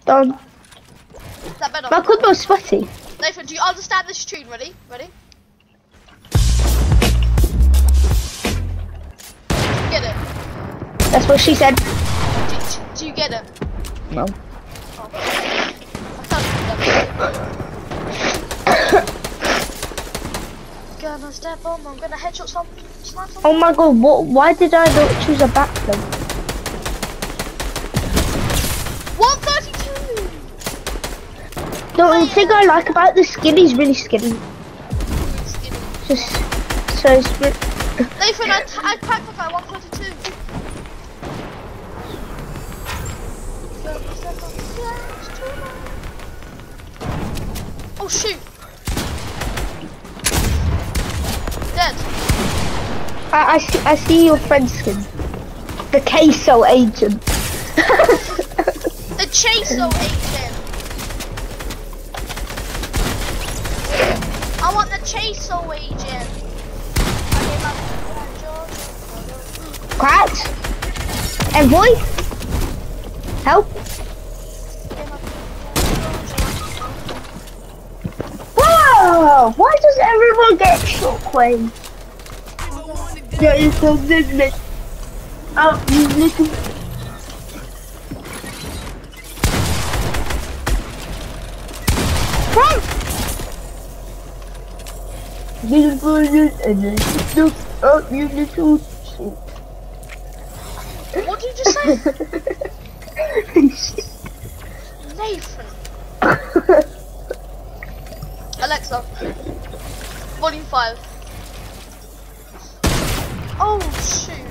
Done. Is that better? My cupboard's sweaty. Nathan, do you understand this tune? Ready? Ready? Get it? That's what she said. Do you get it? No. Oh. I thought you got it. Gonna step on, I'm gonna headshot some. Oh my god, what? Why did I not choose a backflip? 132! The thing I like about the skin is really skinny. Just so it's Nathan, I packed the guy 132. Oh shoot! Dead. I see your friend's skin. The queso agent. The Chaso agent. I want the Chaso agent. Cracked. Envoy. Help. Whoa! Why does everyone get shockwave? Yeah, you so business. Oh, you little. Beautiful and then look up, you little shit. What did you just say? Nathan. Alexa. Volume 5. Oh shoot.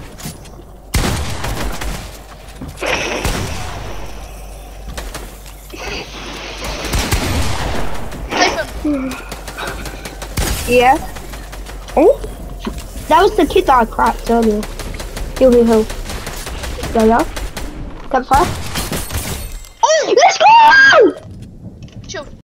Nathan. Yeah. Oh, that was the kid that I cracked earlier. Heal. Yeah. Campfire. Oh, let's go! Chill.